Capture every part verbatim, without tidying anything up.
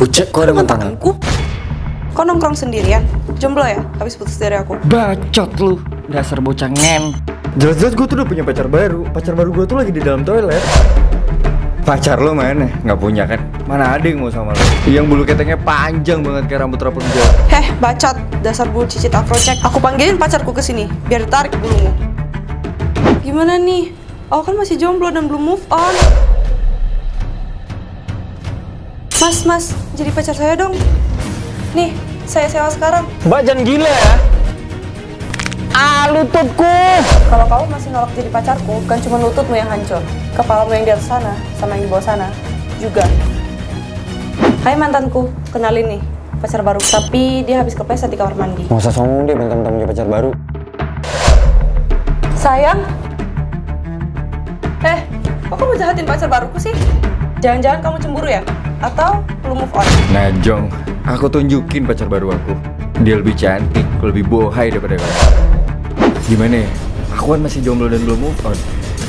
Pucek, kok ada mantanku? Kok nongkrong sendirian? Jomblo ya? Habis putus dari aku? Bacot lu, dasar bocah ngen. Jelas-jelas gue tuh udah punya pacar baru. Pacar baru gue tuh lagi di dalam toilet. Pacar lo mana? Nggak punya kan? Mana ada yang mau sama lo? Yang bulu keteknya panjang banget kayak rambut Rapunzel. Heh, bacot. Dasar bulu cicit afrocek. Aku panggilin pacarku ke sini biar ditarik bulumu. Gimana nih? Aku kan masih jomblo dan belum move on. Mas, mas, jadi pacar saya dong. Nih, saya sewa sekarang. Mbak jangan gila ya. Ah, lututku. Kalau kamu masih nolak jadi pacarku, kan cuma lututmu yang hancur. Kepalamu yang di atas sana, sama yang di bawah sana juga. Hai mantanku, kenalin nih, pacar baru. Tapi dia habis kepleset di kamar mandi. Nggak usah sombong deh, bentar-bentar punya pacar baru. Sayang. Eh, kok kamu jahatin pacar baruku sih? Jangan-jangan kamu cemburu ya? Atau belum move on? Nah Jong, aku tunjukin pacar baru aku. Dia lebih cantik, lebih bohai daripada kamu. Gimana ya? Aku kan masih jomblo dan belum move on.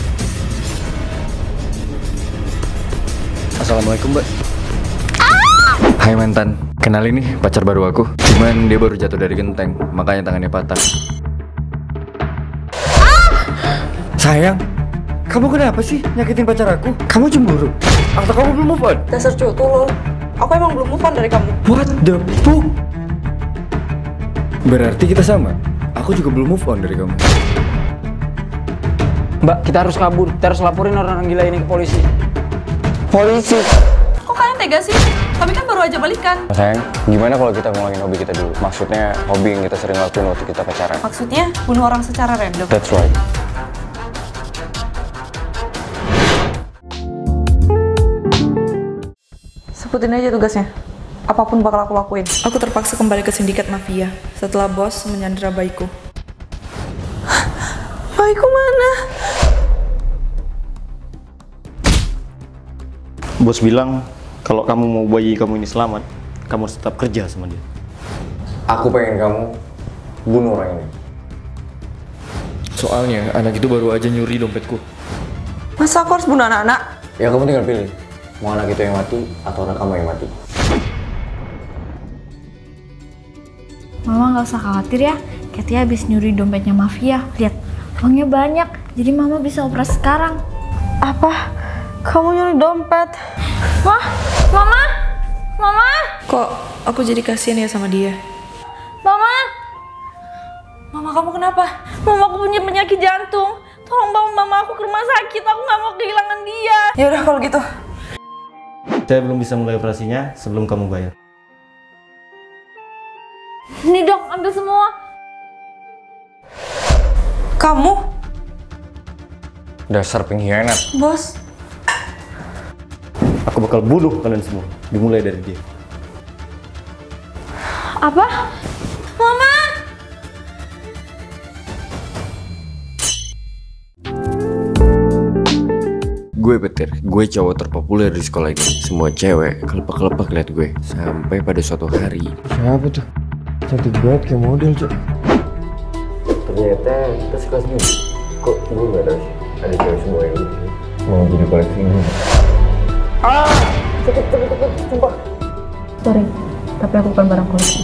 Assalamualaikum mbak. Hai mantan, kenalin nih pacar baru aku. Cuman dia baru jatuh dari genteng, makanya tangannya patah. Sayang, kamu kenapa sih nyakitin pacar aku? Kamu cemburu? Atau kamu belum move on? Dasar cutu lo. Aku emang belum move on dari kamu. What the fuck? Berarti kita sama? Aku juga belum move on dari kamu. Mbak, kita harus kabur. Kita harus laporin orang-orang gila ini ke polisi. Polisi? Kok kalian tega sih? Kami kan baru aja balikan. Sayang, gimana kalau kita ngulangin hobi kita dulu? Maksudnya hobi yang kita sering lakuin waktu kita pacaran. Maksudnya bunuh orang secara random. That's right. Sebutin aja tugasnya. Apapun bakal aku lakuin. Aku terpaksa kembali ke sindikat mafia setelah bos menyandera bayiku. Bayiku mana? Bos bilang kalau kamu mau bayi kamu ini selamat, kamu harus tetap kerja sama dia. Aku pengen kamu bunuh orang ini. Soalnya anak itu baru aja nyuri dompetku. Masa aku harus bunuh anak-anak? Ya kamu tinggal pilih. Mau anak itu yang mati atau anak kamu yang mati. Mama nggak usah khawatir ya, Katy habis nyuri dompetnya mafia. Lihat, uangnya banyak, jadi Mama bisa operasi sekarang. Apa? Kamu nyuri dompet? Wah, Mama, Mama, Kok aku jadi kasihan ya sama dia? Mama, Mama kamu kenapa? Mama aku punya penyakit jantung. Tolong bawa Mama aku ke rumah sakit, aku nggak mau kehilangan dia. Ya udah kalau gitu. Saya belum bisa mulai operasinya sebelum kamu bayar. Ini dong, ambil semua. Kamu? Dasar pengkhianat. Bos? Aku bakal bunuh kalian semua, dimulai dari dia. Apa? Mama! Gue Peter, gue cowok terpopuler di sekolah ini. Semua cewek kelepek-kelepek liat gue. Sampai pada suatu hari. Siapa tuh? Cantik banget kayak model, Cok. Ternyata kita sekelas juga. Kok gue gak tahu sih ada cewek semua yang gitu mau jadi koleksi ini. Ah! Sakit, sakit, sakit, sumpah. Sorry, tapi aku bukan barang koleksi.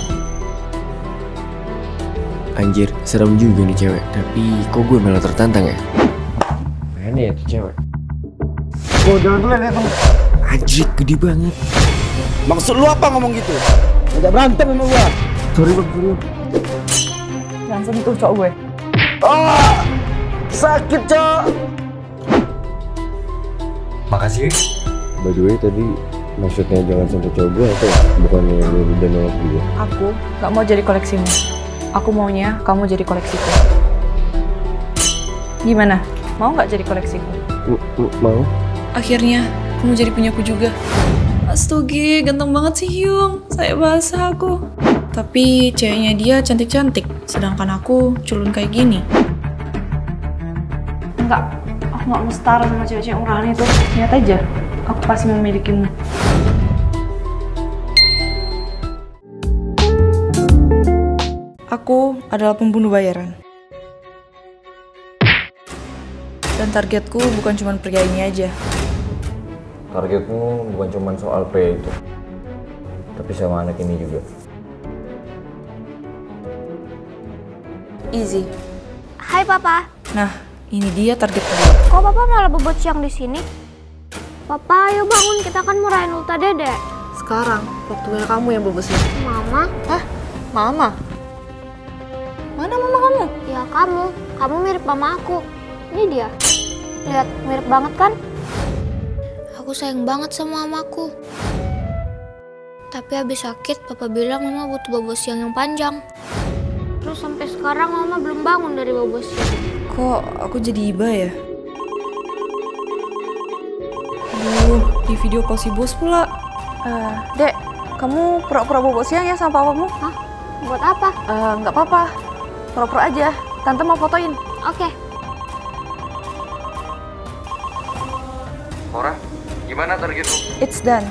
Anjir, serem juga nih cewek. Tapi kok gue malah tertantang ya? Mana ya tuh cewek? Oh, jangan dulu ya, teman. Anjir, gede banget. Maksud lu apa ngomong gitu? Ngajak berantem sama gua. Sorry bang, sorry. Jangan sentuh cowok gue. Oh, sakit cok. Makasih. By the way, tadi maksudnya jangan sentuh cowok gue atau bukannya lu udah nolak gue? Aku gak mau jadi koleksimu. Aku maunya kamu jadi koleksiku. Gimana? Mau gak jadi koleksiku? M- m- mau? Akhirnya kamu jadi punyaku juga. Astugi, ganteng banget sih Hyung. Saya bahasa aku. Tapi ceweknya dia cantik-cantik, sedangkan aku culun kayak gini. Enggak, aku gak mau setara sama cewek-cewek murahan itu. Lihat aja, aku pasti memilikimu. Aku adalah pembunuh bayaran. Dan targetku bukan cuma pria ini aja. Targetmu bukan cuma soal pria itu. tapi sama anak ini juga. Easy. Hai Papa. Nah, ini dia target gue. Kok Papa malah bobot siang di sini? Papa, ayo bangun, kita kan mau rayain ulta Dede. Sekarang waktunya kamu yang bobosin. Mama? Hah? Mama? Mana mama kamu? Ya kamu, kamu mirip mama aku. Ini dia. Lihat, mirip banget kan? Aku sayang banget sama mamaku. Tapi habis sakit, Papa bilang Mama butuh bobo siang yang panjang. Terus sampai sekarang Mama belum bangun dari bobo siang. Kok aku jadi iba ya? Aduh, di video call si bos pula. Uh, Dek, kamu pura-pura bobo siang ya sama papamu? Hah? Buat apa? Uh, nggak apa-apa, pura-pura aja. Tante mau fotoin. Oke. Ora, gimana targetmu? It's done.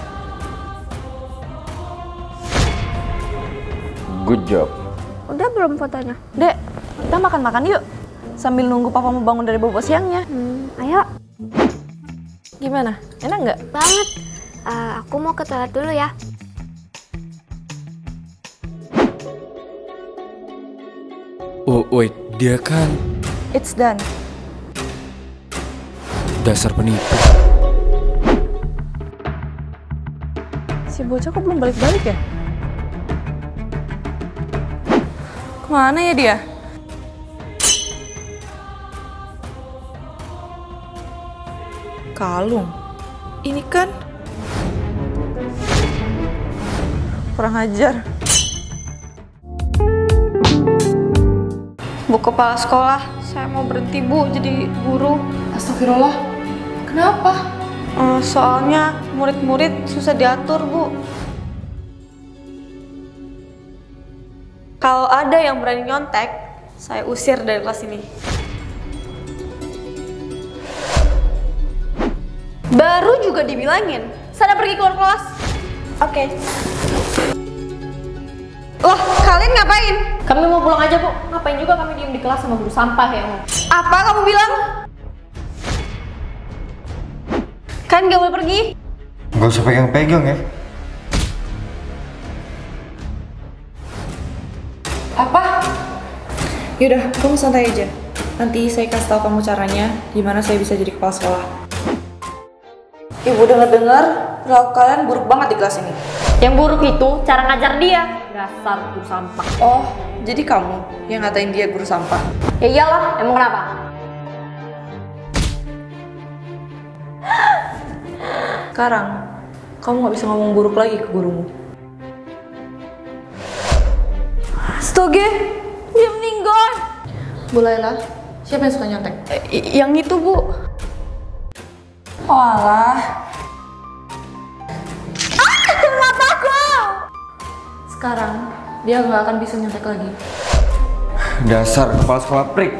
Good job. Udah belum fotonya? Dek, kita makan-makan yuk. Sambil nunggu papamu bangun dari bobo siangnya. Hmm, ayo. Gimana? Enak nggak? Banget. Uh, aku mau ke toilet dulu ya. Oh wait, dia kan It's done. dasar penipu. Si bocah kok belum balik-balik ya? Kemana ya dia? Kalung. Ini kan kurang ajar. Bu kepala sekolah, saya mau berhenti Bu jadi guru. Astagfirullah. Kenapa? Uh, soalnya murid-murid susah diatur Bu. Kalau ada yang berani nyontek, saya usir dari kelas ini. Baru juga dibilangin, sana pergi keluar kelas. Oke. Okay. Loh, kalian ngapain? Kami mau pulang aja, Bu. Ngapain juga kami diem di kelas sama guru sampah ya, Bu? Apa kamu bilang? Kalian gak boleh pergi. Gak usah pegang-pegang ya. Apa? Yaudah, kamu santai aja. Nanti saya kasih tahu kamu caranya gimana saya bisa jadi kepala sekolah. Ibu dengar-dengar perilaku kalian buruk banget di kelas ini. Yang buruk itu cara ngajar dia. Dasar guru sampah. Oh, jadi kamu yang ngatain dia guru sampah? Ya iyalah, emang kenapa? Sekarang, kamu gak bisa ngomong buruk lagi ke gurumu. Astaga, dia meninggal. Bu Laila, siapa yang suka nyontek? Eh, yang itu, Bu. Oh alah. Ah, mataku! Sekarang, dia gak akan bisa nyontek lagi. Dasar kepala sekolah prik.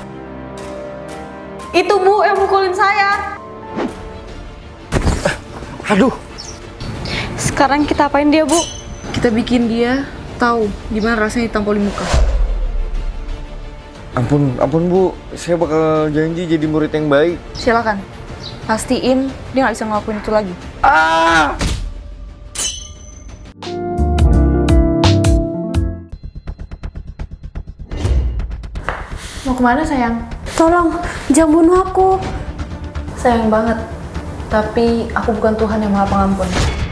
Itu Bu yang mukulin saya. Aduh. Sekarang kita apain dia, Bu? Kita bikin dia tahu gimana rasanya ditampol di muka. Ampun, ampun Bu. Saya bakal janji jadi murid yang baik. Silakan. Pastiin dia nggak bisa ngelakuin itu lagi. Ah! Mau kemana sayang? Tolong, jangan bunuh aku. Sayang banget. Tapi aku bukan Tuhan yang Maha Pengampun.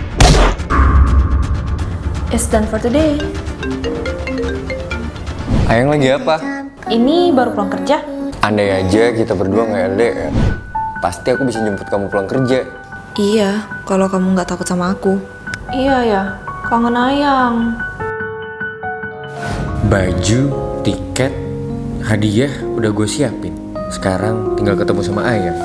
It's done for today. Ayang lagi apa? Ini baru pulang kerja. Andai aja kita berdua nggak L D R, pasti aku bisa jemput kamu pulang kerja. Iya, kalau kamu nggak takut sama aku. Iya ya, kangen ayang. Baju, tiket, hadiah udah gue siapin. Sekarang tinggal ketemu sama Ayang.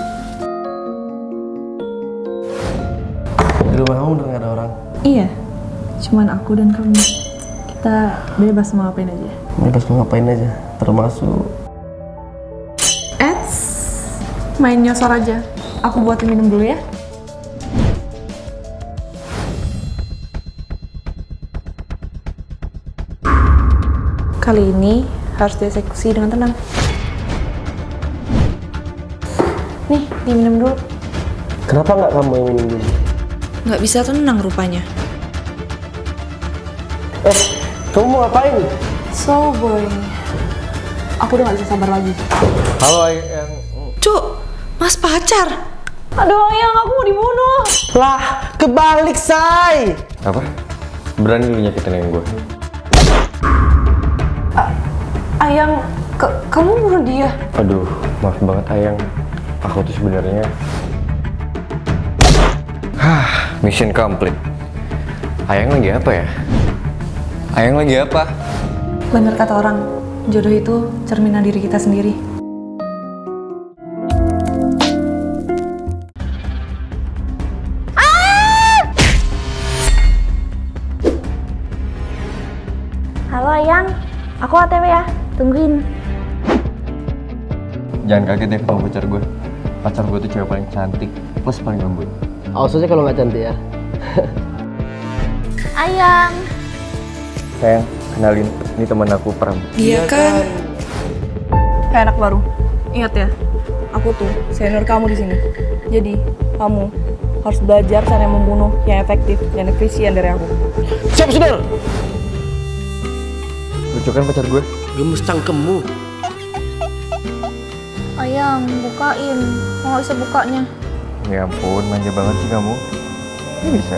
Di rumah kamu udah gak ada orang? Iya, cuman aku dan kamu. Kita bebas mau ngapain aja. Bebas mau ngapain aja, termasuk Eits, main nyosor aja. Aku buatin minum dulu ya. Kali ini harus dieksekusi dengan tenang. Nih, diminum dulu. kenapa nggak kamu yang minum dulu? Nggak bisa tenang rupanya. Eh, kamu mau ngapain? So boring. Aku udah gak bisa sabar lagi. Halo Ayang. Cuk, mas pacar. Aduh Ayang, aku mau dibunuh. Lah, kebalik, Say. Apa? Berani lu nyakitin Ayang gue? Ayang, ke kamu bunuh dia? Aduh, maaf banget Ayang. Aku tuh sebenarnya. Hah, mission complete. Ayang lagi apa ya? Ayang lagi apa? Bener kata orang, jodoh itu cerminan diri kita sendiri. Halo Ayang, aku O T W ya, tungguin. Jangan kaget deh kalau pacar gue. Pacar gue tuh cewek paling cantik, plus paling lembut. Maksudnya kalau nggak cantik ya? Ayang. Sayang, kenalin, ini teman aku Pram. Dia kan kayak anak baru. Ingat ya, aku tuh senior kamu di sini. Jadi kamu harus belajar cara membunuh yang efektif dan efisien dari aku. Siap, Saudara. Lucu kan pacar gue? Gemes cangkemmu. Ayang, bukain. Mau bisa bukanya. Ya ampun, manja banget sih kamu. Ini bisa.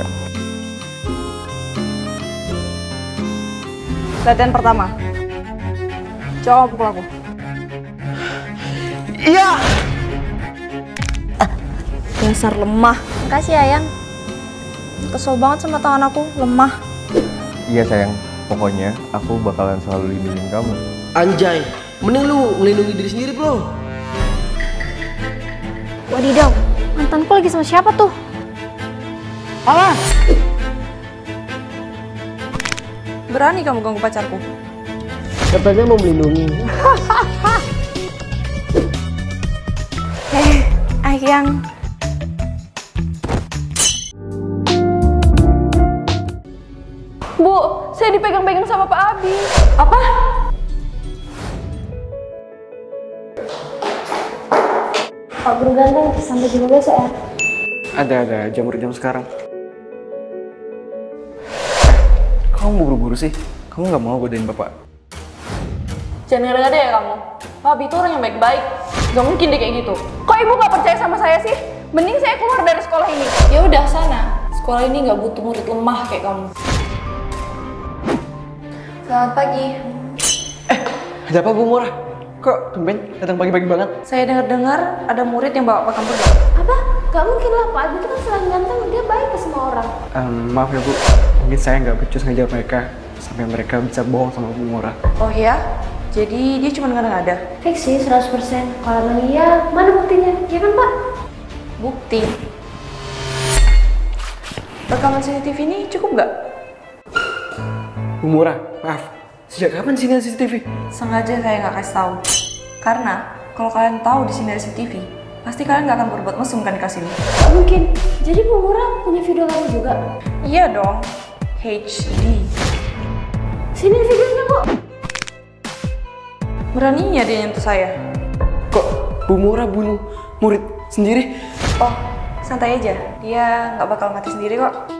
Latihan pertama. Coba pukul aku. Iya. Dasar lemah. Makasih Ayang. Kesel banget sama tangan aku, lemah. Iya sayang, pokoknya aku bakalan selalu lindungin kamu. Anjay, mending lu ngelindungi diri sendiri, bro. Wadidaw, mantanku lagi sama siapa tuh? Alah. Berani kamu ganggu pacarku. Katanya mau melindungi. Eh, Ayang. Bu, saya dipegang-pegang sama Pak Abi. Apa? Pak Guru Ganteng, sampai jumpa besok ya. Ada ada jamur jam sekarang. Kamu buru-buru sih? Kamu nggak mau godain bapak? Jangan ngada-ngada ya kamu. Pak Abi itu orang yang baik-baik. Gak mungkin deh kayak gitu. Kok ibu gak percaya sama saya sih? Mending saya keluar dari sekolah ini. Ya udah sana. Sekolah ini gak butuh murid lemah kayak kamu. Selamat pagi. Eh, ada apa Bu Murah? Kok tumben datang pagi-pagi banget? Saya dengar-dengar ada murid yang bawa Pak Kampur. Apa? Gak mungkin lah, Pak Abi itu kan selain ganteng, dia baik ke semua orang. Um, maaf ya Bu, mungkin saya nggak becus ngejar mereka sampai mereka bisa bohong sama Bu Murah. Oh ya? Jadi dia cuma ngada-ngada? Fix sih, seratus persen. Kalau emang iya, mana buktinya? Ya kan Pak? Bukti. Rekaman C C T V ini cukup nggak? Bu Murah, maaf. Sejak kapan sini ada C C T V? Sengaja saya nggak kasih tahu. Karena kalau kalian tahu di sini ada C C T V, pasti kalian nggak akan berbuat mesum kan di sini. Gak mungkin. Jadi Bu Murah punya video kamu juga? Iya dong. H D. Sini videonya, Bu. Beraninya dia nyentuh saya. Kok Bu Murah bunuh murid sendiri? Oh, santai aja. Dia nggak bakal mati sendiri kok.